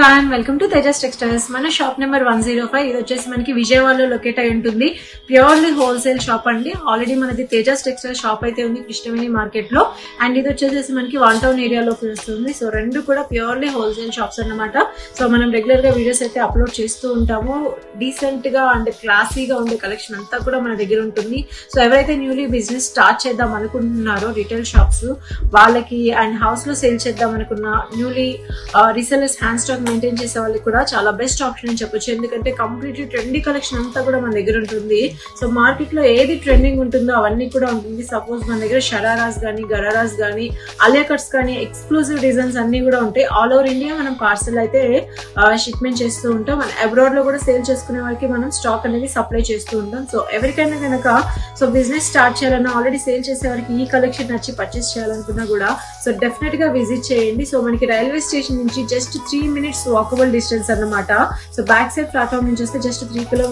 everyone, welcome to Tejas Textiles. మన shop number 105. ఇది వచ్చేసి మనకి విజయవాడలో లొకేట్ అయి ఉంటుంది. ప్యూర్లీ హోల్సేల్ షాప్ అండి. ఆల్రెడీ మనది తేజస్ టెక్స్టైల్ షాప్ అయితే ఉంది కృష్ణవేణి మార్కెట్ లో. అండ్ ఇది వచ్చేసి మనకి వన్ టౌన్ ఏరియాలోకి వస్తుంది. సో రెండు కూడా ప్యూర్లీ హోల్సేల్ షాప్స్ అన్నమాట. సో మనం రెగ్యులర్ గా వీడియోస్ అయితే అప్లోడ్ చేస్తూ ఉంటాము. డీసెంట్ గా అండ్ క్లాసీగా ఉండే కలెక్షన్ అంతా కూడా మన దగ్గర ఉంటుంది. సో ఎవరైతే న్యూలీ బిజినెస్ స్టార్ట్ చేద్దాం అనుకుంటున్నారో రిటైల్ షాప్స్ వాళ్ళకి అండ్ హౌస్ లో సేల్ చేద్దాం అనుకున్న newly resellers hand stock maintain చేసే వాళ్ళకి కూడా చాలా బెస్ట్ ఆప్షన్ అని చెప్పొచ్చు. ఎందుకంటే కంప్లీట్లీ ట్రెండీ కలెక్షన్ అంతా కూడా మన దగ్గర ఉంటుంది. సో మార్కెట్ లో ఏది ట్రెండింగ్ ఉంటుందో అవన్నీ కూడా ఉంటుంది. సపోజ్ మన దగ్గర షరారాస్ కానీ, గరారాస్ కానీ, అలియా కట్స్ కానీ, ఎక్స్క్లూజివ్ డిజైన్స్ అన్ని కూడా ఉంటాయి. ఆల్ ఓవర్ ఇండియా మనం పార్సల్ అయితే షిప్మెంట్ చేస్తూ ఉంటాం. మన అబ్రాడ్ లో కూడా సేల్ చేసుకునే వాళ్ళకి మనం స్టాక్ అనేది సప్లై చేస్తూ ఉంటాం. సో ఎవరికైనా కనుక సో బిజినెస్ స్టార్ట్ చేయాలన్నా, ఆల్రెడీ సేల్ చేసే వారికి ఈ కలెక్షన్ నచ్చి పర్చేస్ చేయాలనుకున్నా కూడా సో డెఫినెట్ గా విజిట్ చేయండి. సో మనకి రైల్వే స్టేషన్ నుంచి జస్ట్ 3 minutes వాకబుల్ డిస్టెన్స్ అన్నమాట. సో బ్యాక్ సైడ్ ప్లాట్ఫామ్ నుంచి వస్తే జస్ట్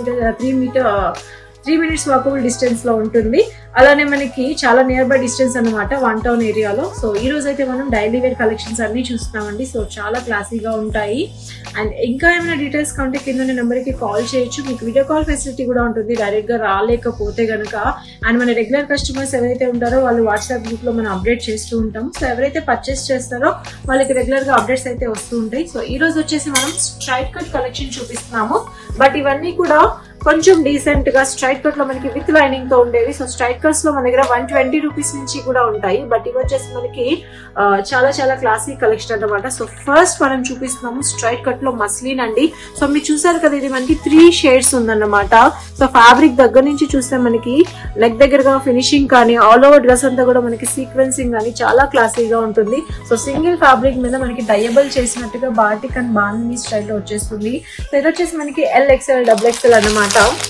3 minutes వాకబుల్ డిస్టెన్స్ లో ఉంటుంది. అలానే మనకి చాలా నియర్ బై డిస్టెన్స్ అనమాట వన్ టౌన్ ఏరియాలో. సో ఈ రోజు అయితే మనం డైలీ వేర్ కలెక్షన్స్ అన్ని చూస్తున్నామండి. సో చాలా క్లాసీగా ఉంటాయి. అండ్ ఇంకా ఏమైనా డీటెయిల్స్ కంటే కింద నెంబర్ కి కాల్ చేయొచ్చు. మీకు వీడియో కాల్ ఫెసిలిటీ కూడా ఉంటుంది డైరెక్ట్ గా రాలేకపోతే గనక. అండ్ మన రెగ్యులర్ కస్టమర్స్ ఎవరైతే ఉంటారో వాళ్ళు వాట్సాప్ గ్రూప్ లో మనం అప్డేట్ చేస్తూ ఉంటాం. సో ఎవరైతే పర్చేస్ చేస్తారో వాళ్ళకి రెగ్యులర్ గా అప్డేట్స్ అయితే వస్తూ ఉంటాయి. సో ఈ రోజు వచ్చేసి మనం స్ట్రైట్ కట్ కలెక్షన్ చూపిస్తున్నాము. బట్ ఇవన్నీ కూడా కొంచెం డీసెంట్ గా స్ట్రైట్ కట్ లో మనకి విత్ లైనింగ్ తో ఉండేవి. సో స్ట్రైట్ కట్స్ లో మన దగ్గర 120 రూపీస్ నుంచి కూడా ఉంటాయి. బట్ ఇవి వచ్చేసి మనకి చాలా చాలా క్లాసిక్ కలెక్షన్ అన్నమాట. సో ఫస్ట్ మనం చూపిస్తున్నాము స్ట్రైట్ కట్ లో మస్లిన్ అండి. సో మీరు చూసారు కదా, ఇది మనకి 3 షేడ్స్ ఉందన్నమాట. సో ఫ్యాబ్రిక్ దగ్గర నుంచి చూస్తే మనకి లెగ్ దగ్గరగా ఫినిషింగ్ కానీ, ఆల్ ఓవర్ డ్రెస్ అంతా కూడా మనకి సీక్వెన్సింగ్ కానీ చాలా క్లాసీగా ఉంటుంది. సో సింగిల్ ఫ్యాబ్రిక్ మీద మనకి డయబుల్ చేసినట్టుగా బాటిక్ అండ్ బాందిని స్టైల్లో వచ్చేస్తుంది. సో ఇది వచ్చేసి మనకి LXL, XXL అన్నమాట.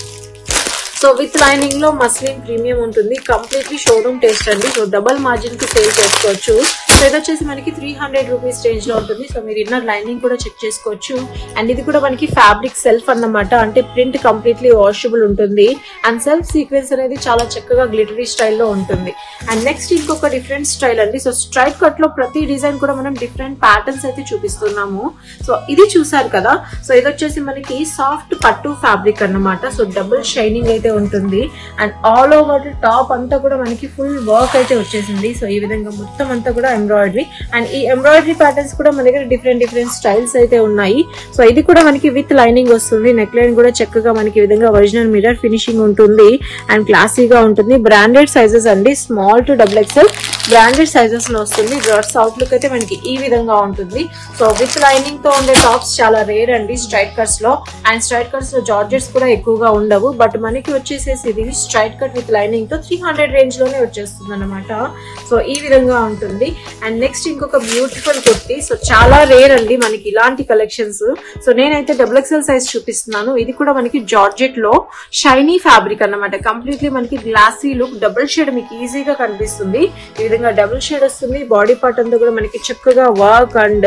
సో విత్ లైనింగ్ లో మస్లిన్ ప్రీమియం ఉంటుంది. కంప్లీట్లీ షోరూమ్ టేస్ట్ అండి. సో డబల్ మార్జిన్ కి సేల్ చేసుకోవచ్చు. సో ఇది వచ్చేసి మనకి 300 రూపీస్ రేంజ్ లో ఉంటుంది. సో మీరు ఇన్నర్ లైనింగ్ కూడా చెక్ చేసుకోవచ్చు. అండ్ ఇది కూడా మనకి ఫ్యాబ్రిక్ సెల్ఫ్ అన్నమాట. అంటే ప్రింట్ కంప్లీట్లీ వాషబుల్ ఉంటుంది. అండ్ సెల్ఫ్ సీక్వెన్స్ అనేది చాలా చక్కగా గ్లిటరీ స్టైల్లో ఉంటుంది. అండ్ నెక్స్ట్ ఇంకొక డిఫరెంట్ స్టైల్ అండి. సో స్ట్రైట్ కట్ లో ప్రతి డిజైన్ కూడా మనం డిఫరెంట్ ప్యాటర్న్స్ అయితే చూపిస్తున్నాము. సో ఇది చూసారు కదా. సో ఇది వచ్చేసి మనకి సాఫ్ట్ పట్టు ఫ్యాబ్రిక్ అన్నమాట. సో డబుల్ షైనింగ్ అయితే ఉంటుంది. అండ్ ఆల్ ఓవర్ టాప్ అంతా కూడా మనకి ఫుల్ వర్క్ అయితే వచ్చేసింది. సో ఈ విధంగా మొత్తం అంతా కూడా ఎంబ్రాయిడరీ. అండ్ ఈ ఎంబ్రాయిడరీ ప్యాటర్న్స్ కూడా మన దగ్గర డిఫరెంట్ స్టైల్స్ అయితే ఉన్నాయి. సో ఇది కూడా మనకి విత్ లైనింగ్ వస్తుంది. నెక్ లైన్ కూడా చక్కగా మనకి ఈ విధంగా ఒరిజినల్ మిర్రర్ ఫినిషింగ్ ఉంటుంది. అండ్ క్లాసీగా ఉంటుంది. బ్రాండెడ్ సైజెస్ అండి. Small to XXL branded sizes లో వస్తుంది. డ్రెస్ అవుట్లుక్ అయితే మనకి ఈ విధంగా ఉంటుంది. సో విత్ లైనింగ్ తో ఉండే టాప్స్ చాలా రేర్ అండి స్ట్రైట్ కట్స్ లో. అండ్ స్ట్రైట్ కట్స్ లో జార్జెట్స్ కూడా ఎక్కువగా ఉండవు. బట్ మనకి వచ్చేసేసి ఇది స్ట్రైట్ కట్ విత్ లైనింగ్ తో 300 రేంజ్ లోనే వచ్చేస్తుంది అనమాట. సో ఈ విధంగా ఉంటుంది. అండ్ నెక్స్ట్ ఇంకొక బ్యూటిఫుల్ కుర్తీ. సో చాలా రేర్ అండి మనకి ఇలాంటి కలెక్షన్స్. సో నేనైతే XXL సైజ్ చూపిస్తున్నాను. ఇది కూడా మనకి జార్జెట్ లో షైనీ ఫ్యాబ్రిక్ అన్నమాట. కంప్లీట్లీ మనకి గ్లాసీ లుక్, డబుల్ షేడ్ మీకు ఈజీగా కనిపిస్తుంది. ఈ విధంగా డబుల్ షేడ్ వస్తుంది. బాడీ పార్ట్ అంతా కూడా మనకి చక్కగా వర్క్ అండ్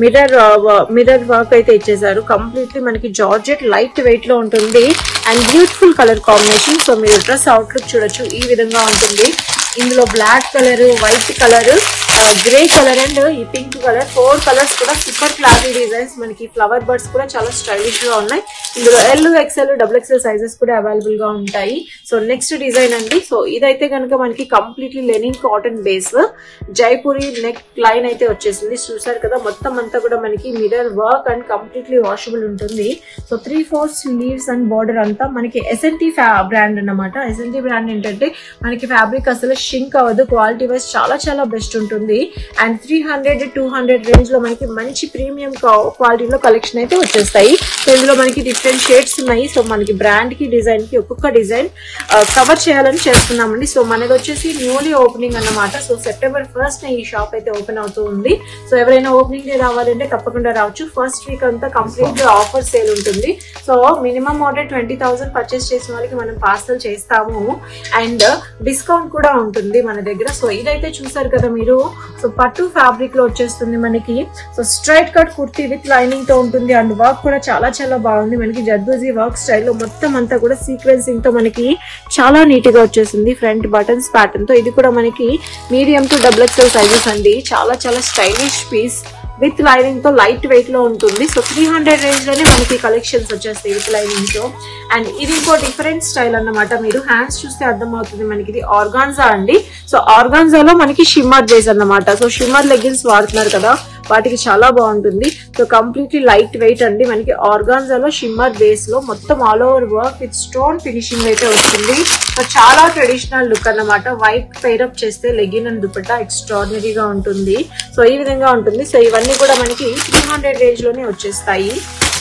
మిర్రర్ వర్క్ అయితే ఇచ్చేసారు. కంప్లీట్లీ మనకి జార్జెట్ లైట్ వెయిట్ లో ఉంటుంది. And beautiful colour combination. So మీరు డ్రెస్ అవుట్లుక్ చూడొచ్చు. ఈ విధంగా ఉంటుంది. ఇందులో black colour, white colour, grey colour and ఈ పింక్ కలర్, 4 కలర్స్ కూడా సూపర్ క్లాసీ డిజైన్స్. మనకి ఫ్లవర్ బర్డ్స్ కూడా చాలా స్టైలిష్ గా ఉన్నాయి. ఇందులో LXL, XXL సైజెస్ కూడా అవైలబుల్ గా ఉంటాయి. సో నెక్స్ట్ డిజైన్ అండి. సో ఇదైతే కనుక మనకి completely linen cotton base, Jaipuri neck line అయితే వచ్చేసింది. చూసారు కదా, మొత్తం అంతా కూడా మనకి mirror work and completely washable ఉంటుంది. సో 3/4 స్లీవ్స్ అండ్ బార్డర్ అంతా మనకి SNT బ్రాండ్ అన్నమాట. SNT బ్రాండ్ ఏంటంటే మనకి ఫ్యాబ్రిక్ అసలు షింక్ అవ్వదు. క్వాలిటీ వైజ్ చాలా చాలా బెస్ట్ ఉంటుంది. అండ్ 300-200 రేంజ్ లో మనకి మంచి ప్రీమియం క్వాలిటీలో కలెక్షన్ అయితే వచ్చేస్తాయి. సో ఇందులో మనకి డిఫరెంట్ షేడ్స్ ఉన్నాయి. సో మనకి బ్రాండ్ కి డిజైన్ కి ఒక్కొక్క డిజైన్ కవర్ చేయాలని చేస్తున్నామండి. సో మనది వచ్చేసి న్యూలీ ఓపెనింగ్ అన్నమాట. సో September 1st ఈ షాప్ అయితే ఓపెన్ అవుతూ ఉంది. సో ఎవరైనా ఓపెనింగ్ డే రావాలంటే తప్పకుండా రావచ్చు. ఫస్ట్ వీక్ అంతా కంప్లీట్ ఆఫర్ సేల్ ఉంటుంది. సో మినిమం ఆర్డర్ 20,000 పర్చేస్ చేసిన వాళ్ళకి మనం పార్సల్ చేస్తాము. అండ్ డిస్కౌంట్ కూడా ఉంటుంది మన దగ్గర. సో ఇదైతే చూసారు కదా మీరు. సో పట్టు ఫ్యాబ్రిక్ లో వచ్చేస్తుంది మనకి. So straight cut kurti with lining తో ఉంటుంది. అండ్ వర్క్ కూడా చాలా చాలా బాగుంది. మనకి జర్దోజీ వర్క్ స్టైల్లో మొత్తం అంతా కూడా సీక్వెన్సింగ్ తో మనకి చాలా నీట్ గా వచ్చేసింది. ఫ్రంట్ బటన్స్ ప్యాటర్న్ తో. ఇది కూడా మనకి మీడియం టు XXL సైజెస్ అండి. చాలా చాలా స్టైలిష్ పీస్. విత్ లైనింగ్ తో లైట్ వెయిట్ లో ఉంటుంది. సో 300 రేంజ్ లోనే మనకి కలెక్షన్స్ వచ్చేస్తాయి విత్ లైనింగ్ తో. అండ్ ఇది ఇంకో డిఫరెంట్ స్టైల్ అన్నమాట. మీరు హ్యాండ్స్ చూస్తే అర్థమవుతుంది మనకి ఇది ఆర్గాన్జా అండి. సో ఆర్గాన్జాలో మనకి షిమ్మర్ బేస్ అన్నమాట. సో షిమ్మర్ లెగ్గిన్స్ వాడుతున్నారు కదా, వాటికి చాలా బాగుంటుంది. సో కంప్లీట్లీ లైట్ వెయిట్ అండి. మనకి ఆర్గాన్జాలో షిమ్మర్ బేస్ లో మొత్తం all over work with stone finishing అయితే వస్తుంది. సో చాలా ట్రెడిషనల్ లుక్ అన్నమాట. వైట్ పేరప్ చేస్తే లెగిన్ అండ్ దుపట్టా ఎక్స్ట్రాడినరీగా ఉంటుంది. సో ఈ విధంగా ఉంటుంది. సో ఇవన్నీ కూడా మనకి 300 రేంజ్ లోనే వచ్చేస్తాయి.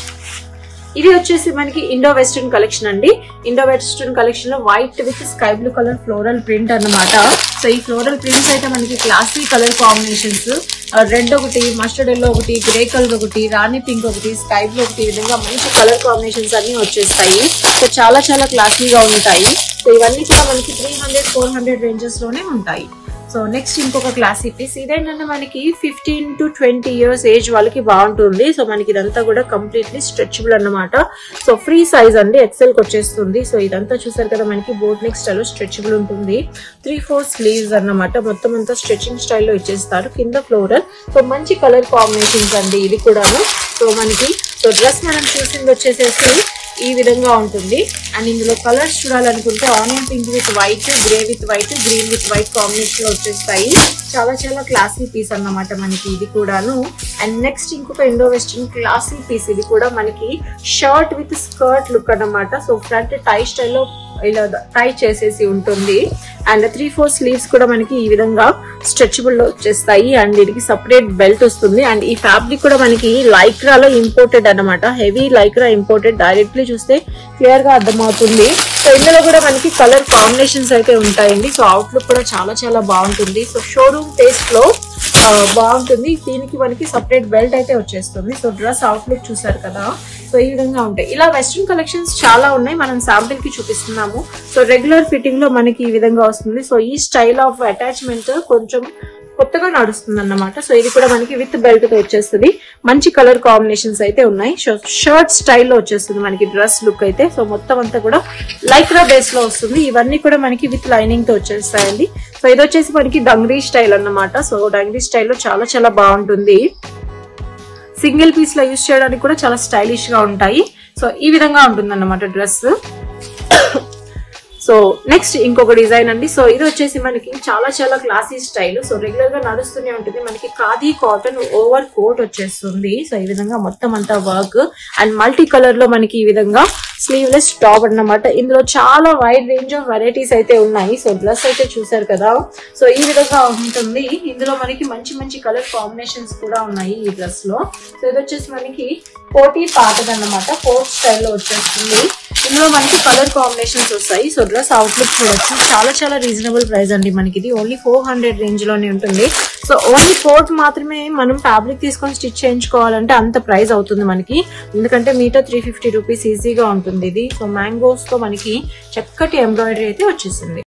ఇది వచ్చేసి మనకి ఇండో వెస్టర్న్ కలెక్షన్ అండి. ఇండో వెస్టర్న్ కలెక్షన్ లో white with sky blue colour floral print అన్నమాట. సో ఈ ఫ్లోరల్ ప్రింట్స్ అయితే మనకి క్లాసీ కలర్ కాంబినేషన్స్, రెడ్ ఒకటి, మస్టర్డ్ ఎల్లో ఒకటి, గ్రే కలర్ ఒకటి, రాణి పింక్ ఒకటి, స్కై బ్లూ ఒకటి, ఈ విధంగా మంచి కలర్ కాంబినేషన్స్ అన్ని వచ్చేస్తాయి. సో చాలా చాలా క్లాసీగా ఉంటాయి. సో ఇవన్నీ కూడా మనకి 300-400 రేంజెస్ లోనే ఉంటాయి. సో నెక్స్ట్ ఇంకొక క్లాసీ పీస్. ఇదేంటంటే మనకి 15 to 20 years ఏజ్ వాళ్ళకి బాగుంటుంది. సో మనకి ఇదంతా కూడా కంప్లీట్లీ స్ట్రెచబుల్ అన్నమాట. సో ఫ్రీ సైజ్ అండి, ఎక్సెల్ కి వచ్చేస్తుంది. సో ఇదంతా చూసారు కదా, మనకి బోట్ నెక్ స్టైల్ స్ట్రెచబుల్ ఉంటుంది. 3/4 స్లీవ్స్ అన్నమాట. మొత్తం అంతా స్ట్రెచింగ్ స్టైల్లో ఇచ్చేస్తారు. కింద ఫ్లోరల్. సో మంచి కలర్ కాంబినేషన్స్ అండి ఇది కూడాను. సో మనకి సో డ్రెస్ మనం చూసింది వచ్చేసేసి ఈ విధంగా ఉంటుంది. అండ్ ఇందులో కలర్స్ చూడాలనుకుంటే onion pink with white, grey with white, green with white combination లో వచ్చేస్తాయి. చాలా చాలా క్లాసీ పీస్ అన్నమాట మనకి ఇది కూడాను. అండ్ నెక్స్ట్ ఇంకొక ఇండో వెస్టర్న్ క్లాసీ పీస్. ఇది కూడా మనకి షర్ట్ విత్ స్కర్ట్ లుక్ అన్నమాట. సో ఫ్రంట్ టై స్టైల్లో ఇలా టై చేసేసి ఉంటుంది. అండ్ 3/4 స్లీవ్స్ కూడా మనకి ఈ విధంగా స్ట్రెచబుల్ లో వచ్చేస్తాయి. అండ్ దీనికి సపరేట్ బెల్ట్ వస్తుంది. అండ్ ఈ ఫ్యాబ్రిక్ కూడా మనకి లైక్రాలో ఇంపోర్టెడ్ అన్నమాట. Heavy Lycra imported. డైరెక్ట్లీ చూస్తే క్లియర్ గా అర్థమవుతుంది. సో ఇందులో కూడా మనకి కలర్ కాంబినేషన్స్ అయితే ఉంటాయండి. సో అవుట్లుక్ కూడా చాలా చాలా బాగుంటుంది. సో షోరూమ్ టేస్ట్ లో బాగుంటుంది. దీనికి మనకి సపరేట్ బెల్ట్ అయితే వచ్చేస్తుంది. సో డ్రెస్ అవుట్లుక్ చూసారు కదా, సో ఈ విధంగా ఉంటాయి. ఇలా వెస్ట్రన్ కలెక్షన్స్ చాలా ఉన్నాయి, మనం శాంపిల్ కి చూపిస్తున్నాము. సో రెగ్యులర్ ఫిట్టింగ్ లో మనకి ఈ విధంగా వస్తుంది. సో ఈ స్టైల్ ఆఫ్ అటాచ్మెంట్ కొంచెం కొత్తగా నడుస్తుంది అన్నమాట. సో ఇది కూడా మనకి విత్ బెల్ట్ తో వచ్చేస్తుంది. మంచి కలర్ కాంబినేషన్స్ అయితే ఉన్నాయి. షర్ట్ స్టైల్లో వచ్చేస్తుంది మనకి డ్రెస్ లుక్ అయితే. సో మొత్తం అంతా కూడా లైక్రా బేస్ లో వస్తుంది. ఇవన్నీ కూడా మనకి విత్ లైనింగ్ తో వచ్చేస్తాయండి. సో ఇది వచ్చేసి మనకి డంగ్రీ స్టైల్ అన్నమాట. సో డంగ్రీ స్టైల్లో చాలా చాలా బాగుంటుంది. సింగిల్ పీస్ లో యూజ్ చేయడానికి కూడా చాలా స్టైలిష్ గా ఉంటాయి. సో ఈ విధంగా ఉంటుంది అన్నమాట డ్రెస్. సో నెక్స్ట్ ఇంకొక డిజైన్ అండి. సో ఇది వచ్చేసి మనకి చాలా చాలా క్లాసీ స్టైల్. సో రెగ్యులర్ గా నడుస్తూనే ఉంటుంది. మనకి ఖాదీ కాటన్ ఓవర్ కోట్ వచ్చేస్తుంది. సో ఈ విధంగా మొత్తం అంతా వర్క్ అండ్ మల్టీ కలర్ లో మనకి ఈ విధంగా స్లీవ్లెస్ టాప్ అన్నమాట. ఇందులో చాలా వైడ్ రేంజ్ ఆఫ్ వెరైటీస్ అయితే ఉన్నాయి. సో డ్రెస్ అయితే చూసారు కదా, సో ఈ విధంగా ఉంటుంది. ఇందులో మనకి మంచి మంచి కలర్ కాంబినేషన్స్ కూడా ఉన్నాయి ఈ డ్రెస్ లో. సో ఇది వచ్చేసి మనకి కోటీ పాతది అన్నమాట. కోట్ స్టైల్లో వచ్చేస్తుంది. ఇందులో మనకి కలర్ కాంబినేషన్స్ వస్తాయి. సో డ్రెస్ అవుట్లుక్ చూడొచ్చు. చాలా చాలా రీజనబుల్ ప్రైస్ అండి మనకి. ఇది ఓన్లీ 400 రేంజ్ లోనే ఉంటుంది. సో ఓన్లీ కోట్ మాత్రమే మనం ఫ్యాబ్రిక్ తీసుకొని స్టిచ్ చేయించుకోవాలంటే అంత ప్రైస్ అవుతుంది మనకి. ఎందుకంటే మీటర్ 350 రూపీస్ ఈజీగా ఉంటుంది ఇది. సో మ్యాంగోస్ తో మనకి చక్కటి ఎంబ్రాయిడరీ అయితే వచ్చేసింది.